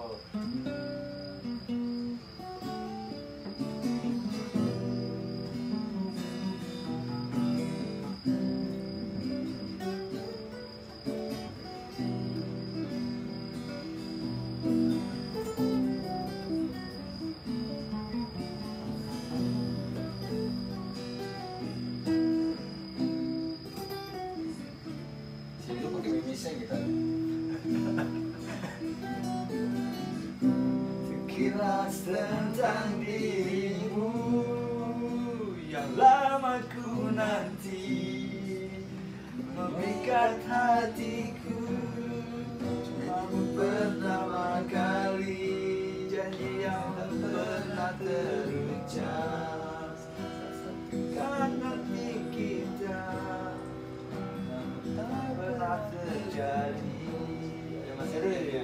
Kita sekilas tentang dirimu yang lama ku nanti, memikat hatiku. Namun pertama kali janji yang pernah terucap, kan nanti kita tak pernah terjadi. Masih ada ya?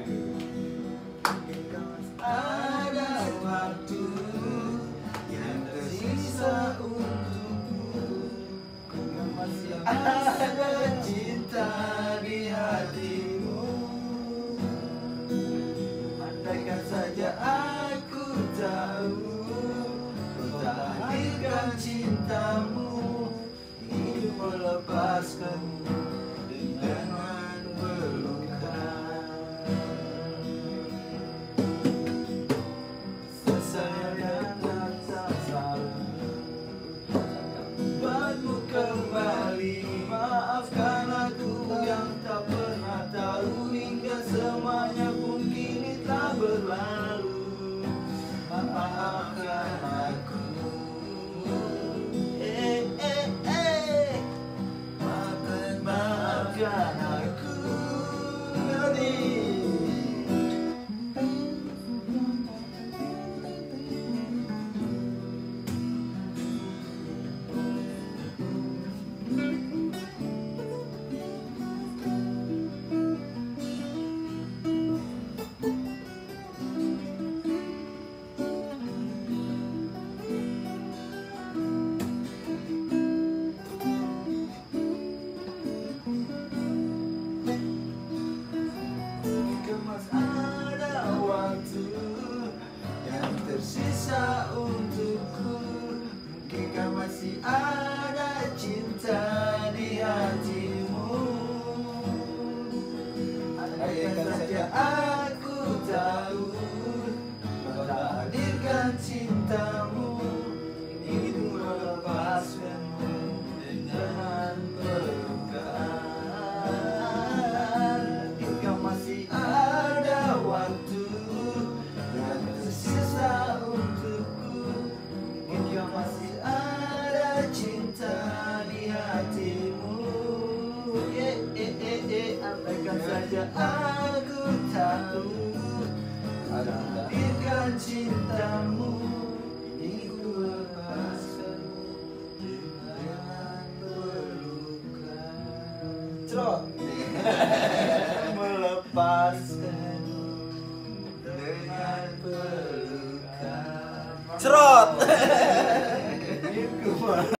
Ada waktu yang tersisa untukku, masih ada cinta di hatimu. Andaikan saja aku tahu kau tak hadirkan cintamu, ingin melepaskanmu dengan pelukan. Sesaya dan tak salah buatmu kembali. Maafkan aku yang tak pernah tahu, hingga semuanya pun kini telah berlalu. Maafkan aku. Maafkan aku. Ada waktu yang tersisa untukku, mungkinkah masih ada cinta di hatimu. Andaikan saja aku tahu kau tak hadirkan cintamu, ingin melepaskanmu dengan pelukan. Hingga masih ada waktu yang tersisa untukku, hingga masih ada cinta di hatimu. Andaikan saja aku tahu kau tak hadirkan cintamu, ingin ku lepaskanmu dengan pelukan. Cerot. Melepaskanmu dengan pelukan. Cerot.